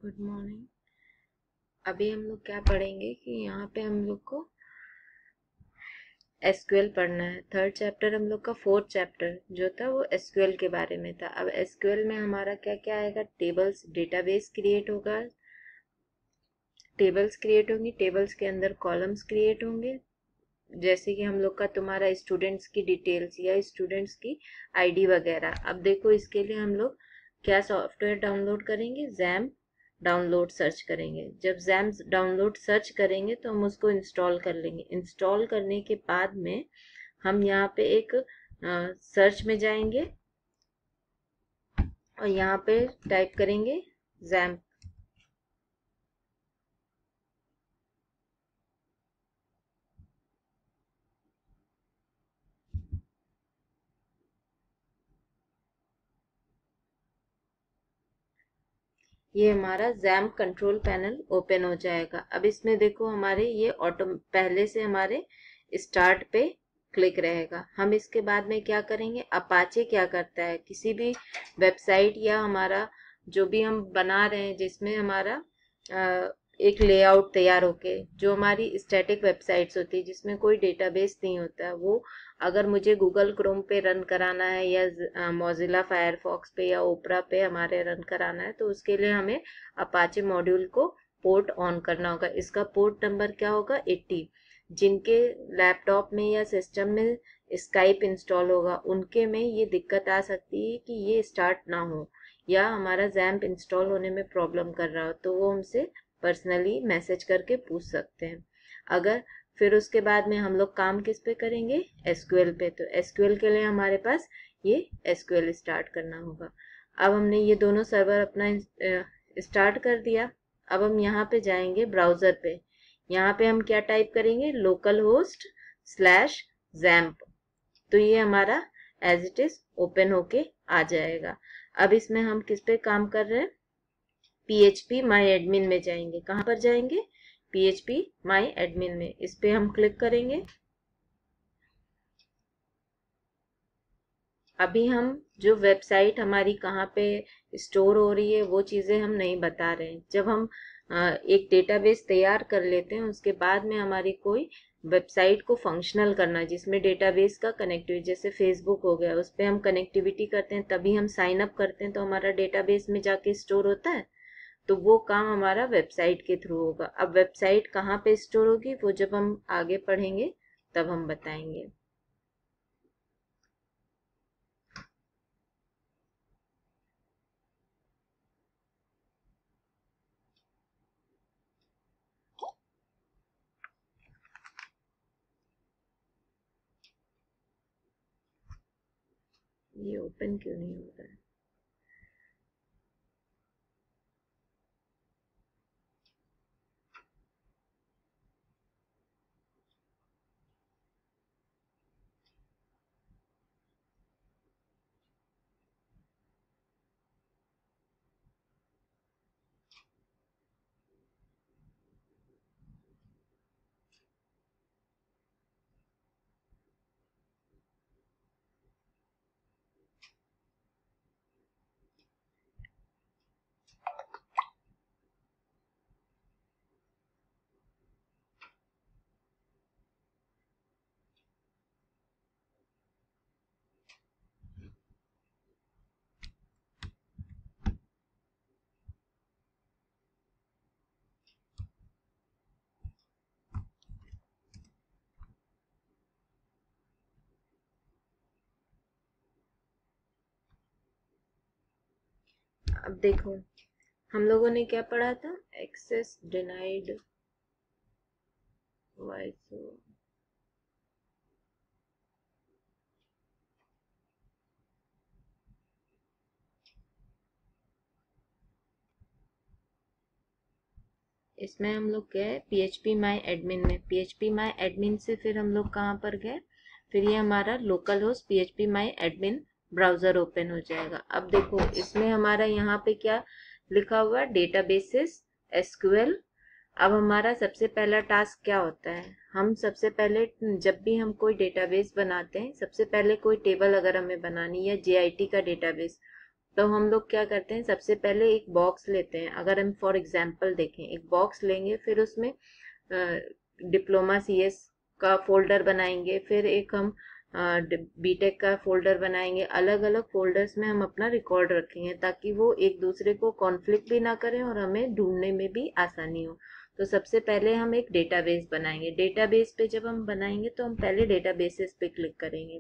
Good morning. अभी हम लोग क्या पढ़ेंगे कि यहाँ पे हम लोग को एसक्यूएल पढ़ना है। थर्ड चैप्टर हम लोग का फोर्थ चैप्टर जो था वो एसक्यूएल के बारे में था। अब एसक्यूएल में हमारा क्या क्या आएगा, टेबल्स, डेटाबेस क्रिएट होगा, टेबल्स क्रिएट होंगी, टेबल्स के अंदर कॉलम्स क्रिएट होंगे, जैसे कि हम लोग का तुम्हारा स्टूडेंट्स की डिटेल्स या स्टूडेंट्स की आईडी वगैरह। अब देखो इसके लिए हम लोग क्या सॉफ्टवेयर डाउनलोड करेंगे, जैम डाउनलोड सर्च करेंगे। जब जैम डाउनलोड सर्च करेंगे तो हम उसको इंस्टॉल कर लेंगे। इंस्टॉल करने के बाद में हम यहाँ पे एक सर्च में जाएंगे और यहाँ पे टाइप करेंगे जैम। ये हमारा जैम कंट्रोल पैनल ओपन हो जाएगा। अब इसमें देखो हमारे ये ऑटो पहले से हमारे स्टार्ट पे क्लिक रहेगा। हम इसके बाद में क्या करेंगे, अपाचे क्या करता है, किसी भी वेबसाइट या हमारा जो भी हम बना रहे हैं जिसमें हमारा एक लेआउट तैयार होके, जो हमारी स्टैटिक वेबसाइट्स होती है जिसमें कोई डेटाबेस नहीं होता है, वो अगर मुझे गूगल क्रोम पे रन कराना है या मोजिला फायरफॉक्स पे या ओपरा पे हमारे रन कराना है तो उसके लिए हमें अपाचे मॉड्यूल को पोर्ट ऑन करना होगा। इसका पोर्ट नंबर क्या होगा, 80। जिनके लैपटॉप में या सिस्टम में स्काइप इंस्टॉल होगा उनके में ये दिक्कत आ सकती है कि ये स्टार्ट ना हो या हमारा जैम्प इंस्टॉल होने में प्रॉब्लम कर रहा हो, तो वो हमसे पर्सनली मैसेज करके पूछ सकते हैं। अगर फिर उसके बाद में हम लोग काम किस पे करेंगे, एसक्यूएल पे। तो एसक्यूएल के लिए हमारे पास ये एसक्यूएल स्टार्ट करना होगा। अब हमने ये दोनों सर्वर अपना स्टार्ट कर दिया। अब हम यहाँ पे जाएंगे ब्राउजर पे। यहाँ पे हम क्या टाइप करेंगे, लोकल होस्ट स्लैश जैम्प। तो ये हमारा एज इट इज ओपन होके आ जाएगा। अब इसमें हम किस पे काम कर रहे हैं, PHP माई एडमिन में जाएंगे। कहाँ पर जाएंगे, PHP माई एडमिन में। इस पे हम क्लिक करेंगे। अभी हम जो वेबसाइट हमारी कहाँ पे स्टोर हो रही है वो चीजें हम नहीं बता रहे हैं। जब हम एक डेटाबेस तैयार कर लेते हैं उसके बाद में हमारी कोई वेबसाइट को फंक्शनल करना जिसमें डेटाबेस का कनेक्टिविटी, जैसे फेसबुक हो गया, उस पर हम कनेक्टिविटी करते हैं, तभी हम साइन अप करते हैं तो हमारा डेटाबेस में जाके स्टोर होता है। तो वो काम हमारा वेबसाइट के थ्रू होगा। अब वेबसाइट कहाँ पे स्टोर होगी वो जब हम आगे पढ़ेंगे तब हम बताएंगे। ये ओपन क्यों नहीं हो रहा है, अब देखो हम लोगों ने क्या पढ़ा था, एक्सेस डिनाइड वॉइस। इसमें हम लोग गए PHP माई एडमिन में। PHP माई एडमिन से फिर हम लोग कहाँ पर गए, फिर ये हमारा local host PHP my admin browser open हो जाएगा। अब देखो इसमें हमारा यहाँ पे क्या लिखा हुआ है, डेटाबेसेस एसक्यूएल। अब हमारा सबसे पहला टास्क क्या होता है, हम सबसे पहले जब भी हम कोई डेटाबेस बनाते हैं, सबसे पहले कोई टेबल अगर हमें बनानी है, JIT का डेटाबेस, तो हम लोग क्या करते हैं, सबसे पहले एक बॉक्स लेते हैं। अगर हम फॉर एग्जांपल देखें, एक बॉक्स लेंगे, फिर उसमें डिप्लोमा CS का फोल्डर बनाएंगे, फिर एक हम बीटेक का फोल्डर बनाएंगे। अलग अलग फोल्डर्स में हम अपना रिकॉर्ड रखेंगे ताकि वो एक दूसरे को कॉन्फ्लिक्ट भी ना करें और हमें ढूंढने में भी आसानी हो। तो सबसे पहले हम एक डेटाबेस बनाएंगे। डेटाबेस पे जब हम बनाएंगे तो हम पहले डेटाबेसेस पे क्लिक करेंगे।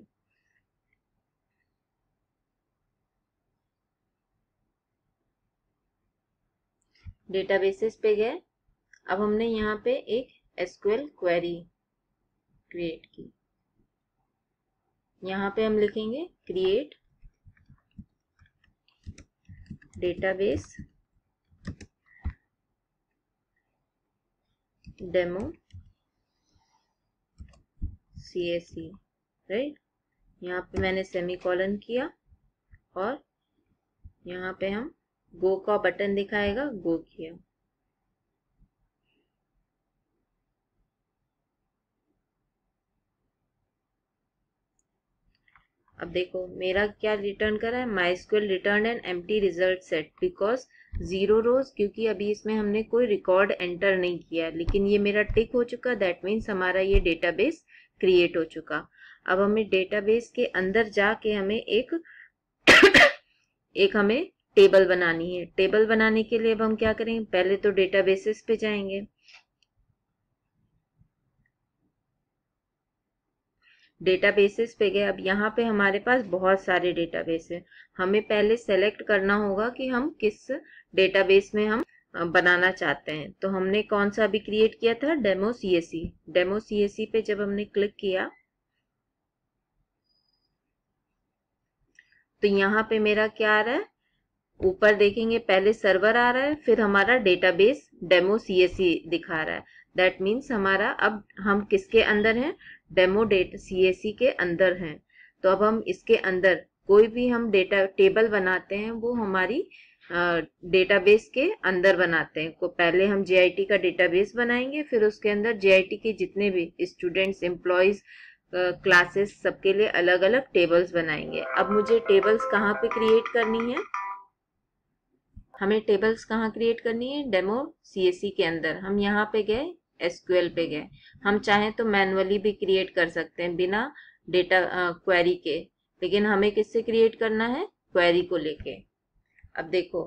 डेटाबेसेस पे गए। अब हमने यहाँ पे एक SQL क्वेरी क्रिएट की। यहाँ पे हम लिखेंगे create database demo CSE, right. यहाँ पे मैंने सेमीकोलन किया और यहाँ पे हम गो का बटन दिखाएगा, गो किया। अब देखो मेरा क्या रिटर्न कर रहा है, MySQL return an empty result set because 0 rows, क्योंकि अभी इसमें हमने कोई रिकॉर्ड एंटर नहीं किया। लेकिन ये मेरा टिक हो चुका, दैट मीन्स हमारा ये डेटाबेस क्रिएट हो चुका। अब हमें डेटाबेस के अंदर जाके हमें एक हमें टेबल बनानी है। टेबल बनाने के लिए अब हम क्या करेंगे, पहले तो डेटाबेसेस पे जाएंगे। डेटाबेसेस पे गए। अब यहाँ पे हमारे पास बहुत सारे डेटाबेस है। हमें पहले सेलेक्ट करना होगा कि हम किस डेटाबेस में हम बनाना चाहते हैं। तो हमने कौन सा अभी क्रिएट किया था, डेमो CSE। डेमो CSE पे जब हमने क्लिक किया तो यहाँ पे मेरा क्या आ रहा है, ऊपर देखेंगे पहले सर्वर आ रहा है, फिर हमारा डेटाबेस डेमो CSE दिखा रहा है। दैट मीन्स हमारा अब हम किसके अंदर हैं, डेमो CSE के अंदर हैं। तो अब हम इसके अंदर कोई भी हम डेटा टेबल बनाते हैं वो हमारी डेटाबेस के अंदर बनाते हैं। को पहले हम JIT का डेटाबेस बनाएंगे, फिर उसके अंदर JIT के जितने भी स्टूडेंट्स, एम्प्लॉयज, क्लासेस, सबके लिए अलग अलग टेबल्स बनाएंगे। अब मुझे टेबल्स कहाँ पे क्रिएट करनी है, हमें टेबल्स कहाँ क्रिएट करनी है, डेमो CSE के अंदर। हम यहाँ पे गए, SQL पे गए। हम चाहें तो मैनुअली भी क्रिएट कर सकते हैं बिना डेटा क्वेरी के, लेकिन हमें किससे क्रिएट करना है, क्वेरी को लेके। अब देखो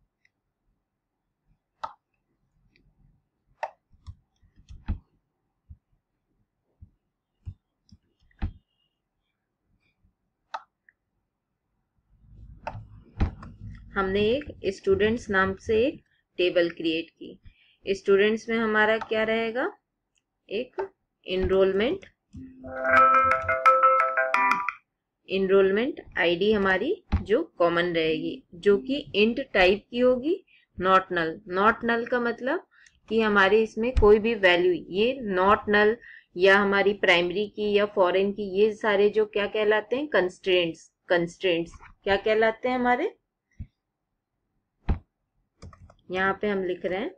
हमने एक स्टूडेंट्स नाम से एक टेबल क्रिएट की। स्टूडेंट्स में हमारा क्या रहेगा, एक इनरोलमेंट आईडी हमारी जो कॉमन रहेगी, जो कि इंट टाइप की होगी, नॉट नल। नॉट नल का मतलब कि हमारे इसमें कोई भी वैल्यू, ये नॉट नल या हमारी प्राइमरी की या फॉरेन की, ये सारे जो क्या कहलाते हैं, कंस्ट्रेंट्स। कंस्ट्रेंट्स क्या कहलाते हैं हमारे, यहाँ पे हम लिख रहे हैं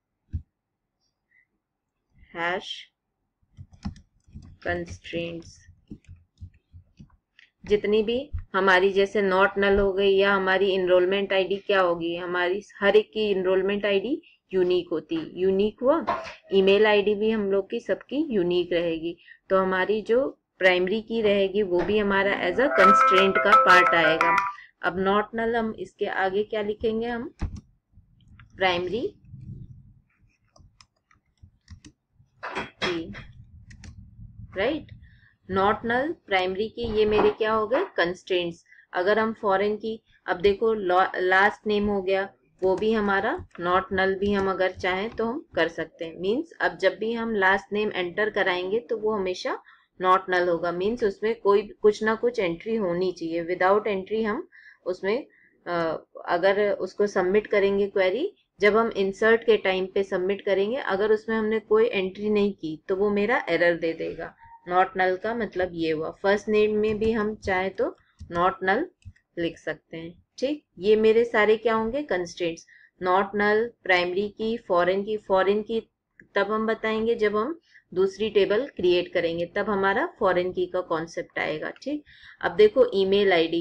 हैश कंस्ट्रेंट्स। जितनी भी हमारी जैसे नॉट नल हो गई या हमारी इनरोलमेंट आईडी क्या होगी, हमारी हर एक की इनरोलमेंट आईडी यूनिक होती। यूनिक हुआ, ईमेल आईडी भी हम लोग की सबकी यूनिक रहेगी। तो हमारी जो प्राइमरी की रहेगी वो भी हमारा एज अ कंस्ट्रेंट का पार्ट आएगा। अब नॉट नल हम इसके आगे क्या लिखेंगे, हम प्राइमरी की, राइट। नॉट नल प्राइमरी की, ये मेरे क्या हो गए, कंस्ट्रेंट्स। अगर हम फॉरेन की, अब देखो लास्ट नेम हो गया, वो भी हमारा नॉट नल भी हम अगर चाहें तो हम कर सकते हैं। मींस अब जब भी हम लास्ट नेम एंटर कराएंगे तो वो हमेशा नॉट नल होगा। मींस उसमें कोई कुछ ना कुछ एंट्री होनी चाहिए। विदाउट एंट्री हम उसमें अगर उसको सबमिट करेंगे क्वेरी, जब हम इंसर्ट के टाइम पे सबमिट करेंगे, अगर उसमें हमने कोई एंट्री नहीं की तो वो मेरा एरर दे देगा। नॉट नल का मतलब ये हुआ। फर्स्ट नेम में भी हम चाहे तो नॉट नल लिख सकते हैं, ठीक। ये मेरे सारे क्या होंगे, constraints. Not null, primary key, foreign key. Foreign key तब हम बताएंगे जब हम दूसरी टेबल क्रिएट करेंगे, तब हमारा फॉरेन की का कॉन्सेप्ट आएगा, ठीक। अब देखो ईमेल आईडी।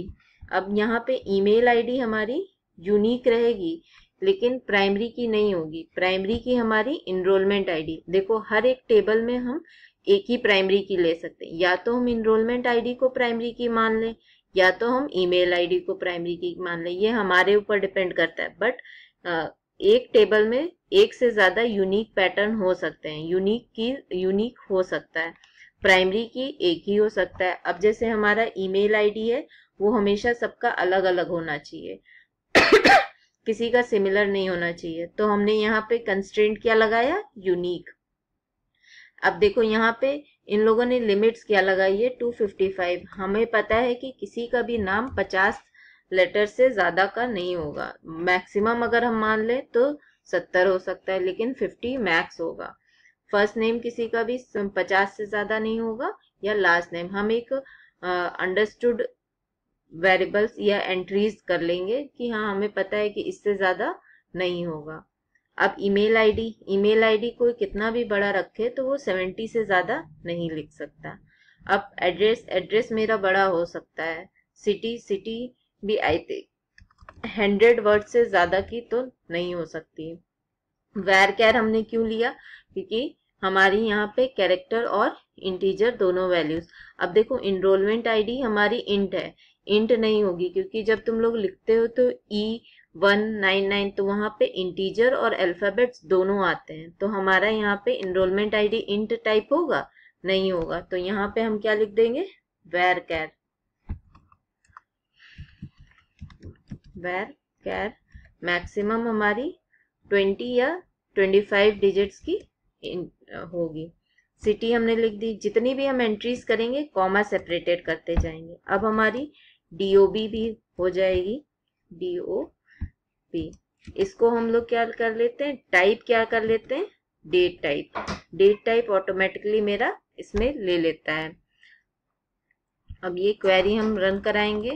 अब यहाँ पे ईमेल आईडी हमारी यूनिक रहेगी, लेकिन प्राइमरी की नहीं होगी। प्राइमरी की हमारी इनरोलमेंट आईडी। देखो हर एक टेबल में हम एक ही प्राइमरी की ले सकते हैं, या तो हम इनरोलमेंट आईडी को प्राइमरी की मान लें, या तो हम ईमेल आईडी को प्राइमरी की मान लें। ये हमारे ऊपर डिपेंड करता है। बट एक टेबल में एक से ज्यादा यूनिक पैटर्न हो सकते हैं, यूनिक हो सकता है। प्राइमरी की एक ही हो सकता है। अब जैसे हमारा ईमेल आईडी है, वो हमेशा सबका अलग अलग होना चाहिए किसी का सिमिलर नहीं होना चाहिए। तो हमने यहाँ पे कंस्ट्रेंट क्या लगाया, यूनिक। अब देखो यहाँ पे इन लोगों ने लिमिट्स क्या लगाई है, 255। हमें पता है कि किसी का भी नाम 50 लेटर से ज्यादा का नहीं होगा। मैक्सिमम अगर हम मान ले तो 70 हो सकता है, लेकिन 50 मैक्स होगा। फर्स्ट नेम किसी का भी 50 से ज्यादा नहीं होगा, या लास्ट नेम। हम एक अंडरस्टूड वेरिएबल्स या एंट्रीज कर लेंगे कि हाँ हमें पता है कि इससे ज्यादा नहीं होगा। अब ईमेल आईडी कोई कितना भी बड़ा रखे तो वो 70 से ज्यादा नहीं लिख सकता। अब एड्रेस मेरा बड़ा हो सकता है। सिटी भी आई थिंक 100 वर्ड से ज्यादा की तो नहीं हो सकती। वेर कैर हमने क्यों लिया, क्योंकि हमारी यहाँ पे कैरेक्टर और इंटीजर दोनों वैल्यूज। अब देखो इनरोलमेंट आईडी हमारी इंट है, इंट नहीं होगी, क्योंकि जब तुम लोग लिखते हो तो E199 तो वहां पे इंटीजर और अल्फाबेट्स दोनों आते हैं। तो हमारा यहाँ पे इनरोलमेंट आईडी इंट टाइप होगा, नहीं होगा। तो यहाँ पे हम क्या लिख देंगे, वेर कैर मैक्सिमम हमारी 20 या 25 डिजिट्स की होगी। सिटी हमने लिख दी। जितनी भी हम एंट्रीज करेंगे कॉमा सेपरेटेड करते जाएंगे। अब हमारी DOB भी हो जाएगी, DOB। इसको हम लोग क्या कर लेते हैं, टाइप क्या कर लेते हैं, डेट टाइप ऑटोमेटिकली मेरा इसमें ले लेता है। अब ये क्वेरी हम रन कराएंगे।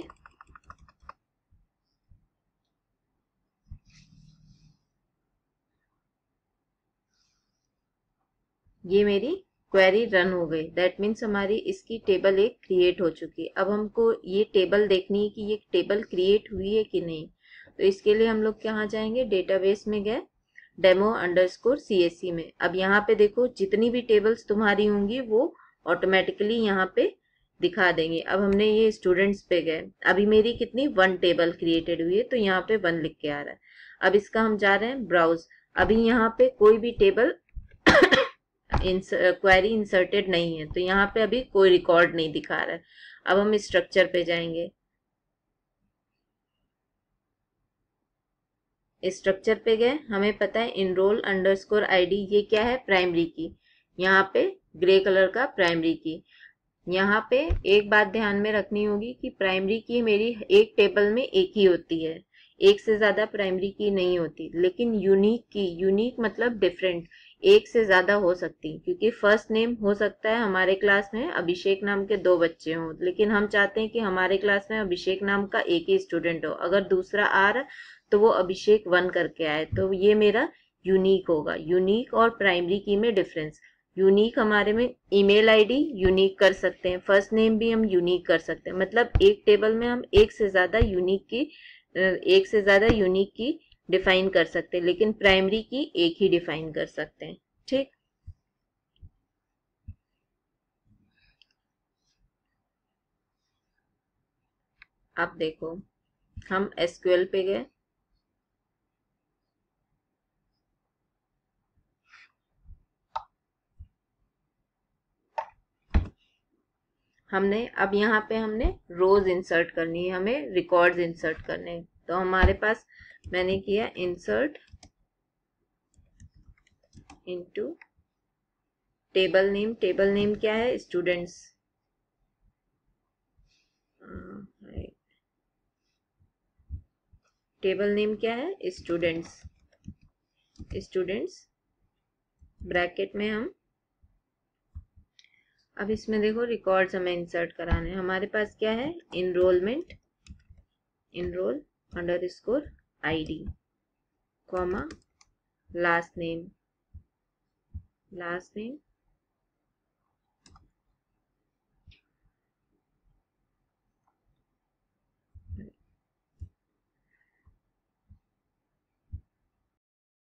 ये मेरी क्वेरी रन हो गई। दैट मीन्स हमारी इसकी टेबल एक क्रिएट हो चुकी है। अब हमको ये टेबल देखनी है कि ये टेबल क्रिएट हुई है कि नहीं। तो इसके लिए हम लोग कहाँ जाएंगे, डेटाबेस में गए, demo_CSC में। अब यहाँ पे देखो जितनी भी टेबल्स तुम्हारी होंगी वो ऑटोमेटिकली यहाँ पे दिखा देंगे। अब हमने ये स्टूडेंट्स पे गए, अभी मेरी कितनी 1 टेबल क्रिएटेड हुई है, तो यहाँ पे 1 लिख के आ रहा है। अब इसका हम जा रहे हैं ब्राउज। अभी यहाँ पे कोई भी टेबल क्वेरी इंसर्टेड नहीं है, तो यहाँ पे अभी कोई रिकॉर्ड नहीं दिखा रहा है। अब हम स्ट्रक्चर पे जाएंगे। स्ट्रक्चर पे गए, हमें पता है enroll_id ये क्या है, प्राइमरी की। यहाँ पे ग्रे कलर का प्राइमरी की। यहाँ पे एक बात ध्यान में रखनी होगी कि प्राइमरी की मेरी एक टेबल में एक ही होती है, एक से ज्यादा प्राइमरी की नहीं होती। लेकिन यूनिक मतलब डिफरेंट, एक से ज्यादा हो सकती। क्योंकि फर्स्ट नेम हो सकता है हमारे क्लास में अभिषेक नाम के 2 बच्चे हों, लेकिन हम चाहते हैं कि हमारे क्लास में अभिषेक नाम का एक ही स्टूडेंट हो। अगर दूसरा आ रहा तो वो अभिषेक 1 करके आए, तो ये मेरा यूनिक होगा। यूनिक और प्राइमरी की में डिफरेंस। यूनिक हमारे में ईमेल आईडी यूनिक कर सकते हैं, फर्स्ट नेम भी हम यूनिक कर सकते हैं। मतलब एक टेबल में हम एक से ज्यादा यूनिक की डिफाइन कर सकते हैं, लेकिन प्राइमरी की एक ही डिफाइन कर सकते हैं। ठीक, अब देखो हम SQL पे गए। अब यहाँ पे हमने रोज इंसर्ट करनी है, हमें रिकॉर्ड्स इंसर्ट करने हैं। तो हमारे पास मैंने किया इंसर्ट इनटू टेबल नेम क्या है, स्टूडेंट्स। टेबल नेम क्या है, स्टूडेंट्स ब्रैकेट में हम। अब इसमें देखो रिकॉर्ड्स हमें इंसर्ट कराने हैं। हमारे पास क्या है, enroll_id कॉमा लास्ट नेम